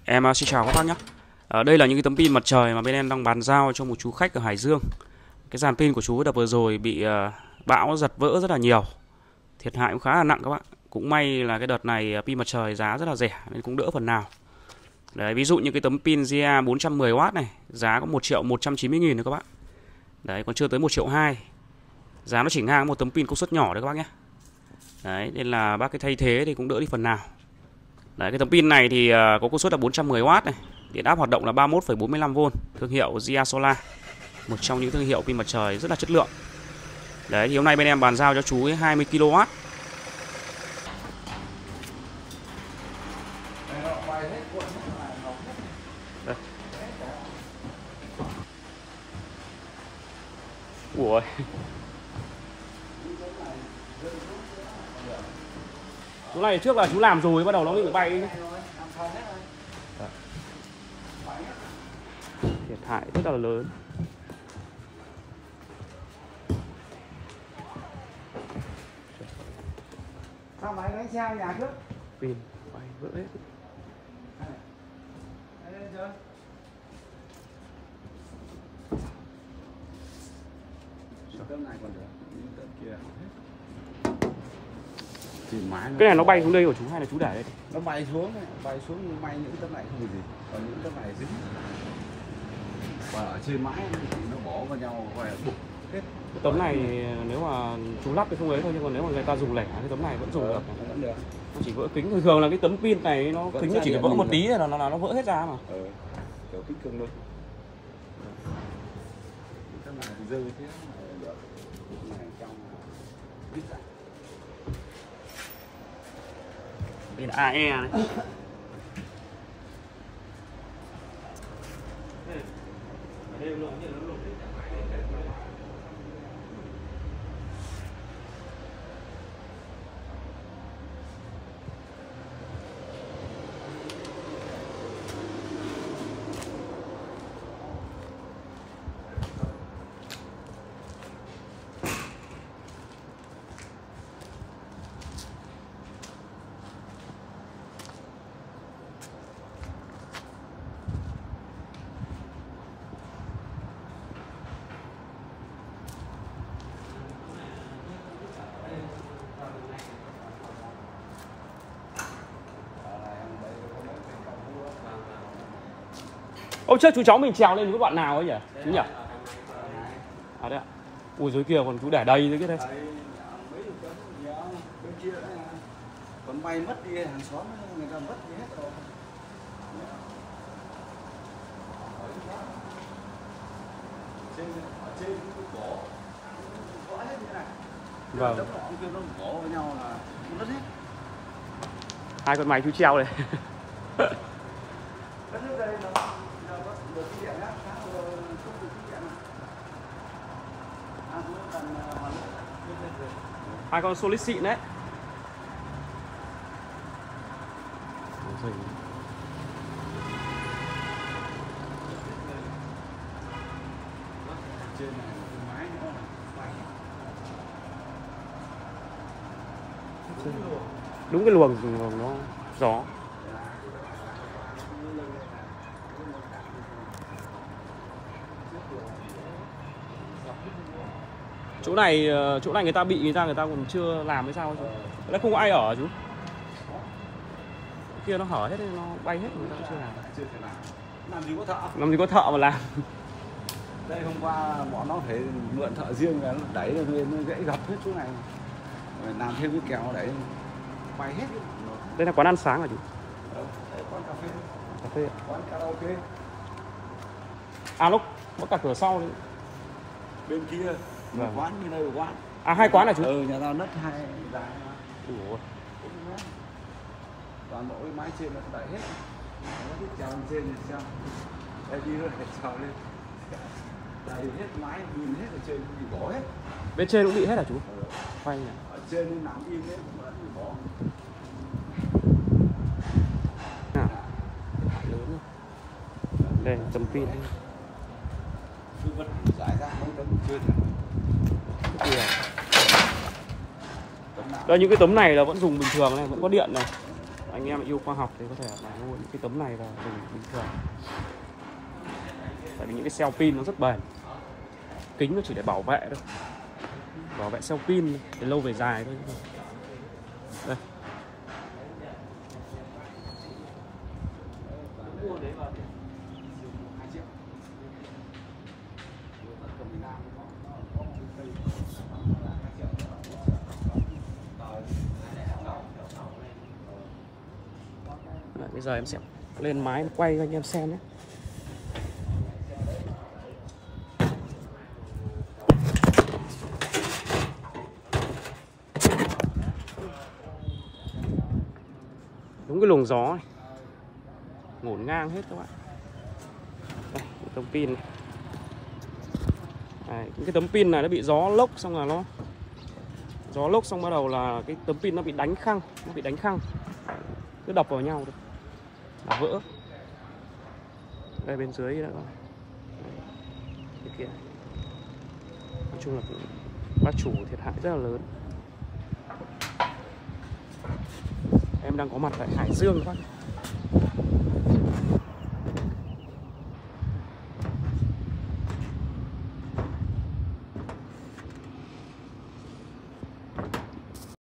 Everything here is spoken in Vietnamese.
Xin chào các bác nhé. Đây là những cái tấm pin mặt trời mà bên em đang bàn giao cho một chú khách ở Hải Dương. Cái dàn pin của chú đợt vừa rồi bị bão giật vỡ rất là nhiều, thiệt hại cũng khá là nặng các bạn. Cũng may là cái đợt này pin mặt trời giá rất là rẻ nên cũng đỡ phần nào. Đấy, ví dụ như cái tấm pin GA 410W này giá có 1.190.000 thôi các bạn. Đấy, còn chưa tới 1.2 triệu. Giá nó chỉ ngang một tấm pin công suất nhỏ đấy các bác nhé. Đấy, nên là bác cái thay thế thì cũng đỡ đi phần nào. Đấy, cái tấm pin này thì có công suất là 410W này, điện áp hoạt động là 31,45V, thương hiệu GA Solar, một trong những thương hiệu pin mặt trời rất là chất lượng. Đấy, thì hôm nay bên em bàn giao cho chú ấy 20kW. Đây. Ủa. Chú này trước là chú làm rồi bắt đầu nó bị bay nhé. Thiệt hại rất là lớn. Sao máy đánh xe nhà trước? Pin bay vỡ hết. Tấm này còn được, những tấm kia cái này nó bay xuống đây của chú hay là chú để đây? nó bay xuống may những tấm này không gì, còn những tấm này dính. Và ở trên mái thì nó bỏ vào nhau và buộc hết. Cái tấm này nếu mà chú lắp thì không ấy thôi, nhưng còn nếu mà người ta dùng lẻ cái tấm này vẫn dùng được. Vẫn được. Nó chỉ vỡ kính, thường là cái tấm pin này nó kính nó chỉ vỡ một tí là nó vỡ hết ra mà. Kiểu kính cường luôn. Tấm này thì rơi thế được. Này trong đít ra. Pin AE này. Hôm trước chú cháu mình trèo lên với bạn nào ấy nhỉ? Chú nhỉ? À đấy ạ. Ui dưới kia còn chú để đầy dưới kia đây. Còn bay mất đi hàng xóm người ta mất đi hết rồi. Ở trên cổ vỡ hết như này. Vâng. Tấm nọ kia nó gõ với nhau là mất hết. Hai con máy chú treo đây. Hai con solid xịn đấy. Đúng cái luồng nó gió. Chỗ này người ta bị người ta còn chưa làm hay sao chú? Nó không có ai ở chú. Kia nó hở hết nó bay hết người ta cũng chưa làm. Làm gì có thợ. Làm gì có thợ mà làm. Đây hôm qua bọn nó phải mượn thợ riêng là nó đẩy lên nó gãy gập hết chỗ này. Rồi làm thêm cái kèo đẩy bay hết. Đây là quán ăn sáng hả chú? Đây quán cà phê. Cà phê. Quán karaoke. À lúc có cả cửa sau đấy. Bên kia. Vâng. Quán như đây là quán. À hai quán là chú? Nhà tao nứt hai dài. Ủa. Toàn bộ cái mái trên nó đẩy hết. Nó thích trèo lên trên thì xem. Đây đi rồi trèo lên. Đẩy hết mái, nhìn hết ở trên bị bỏ hết. Bên trên cũng bị hết hả chú? Quay này. Ở trên nằm im đấy cũng đã bị bỏ. Lớn. Đây tấm pin. Cứ vứt giải ra mấy tấm chưa thể. Đây những cái tấm này là vẫn dùng bình thường này, vẫn có điện này. anh em yêu khoa học thì có thể là mua những cái tấm này vào dùng bình thường. Tại vì những cái cell pin nó rất bền. Kính nó chỉ để bảo vệ thôi, bảo vệ cell pin để lâu về dài thôi. Đây. Đấy, bây giờ em sẽ lên máy quay cho anh em xem nhé. Đúng cái luồng gió này, ngổn ngang hết các bạn. Đây, cái tấm pin này. Đấy, cái tấm pin này nó bị gió lốc xong là gió lốc xong bắt đầu là cái tấm pin nó bị đánh khăng, cứ đập vào nhau thôi là vỡ. Đây bên dưới đó, cái kia. Nói chung là bác chủ thiệt hại rất là lớn. Em đang có mặt tại Hải Dương các bác.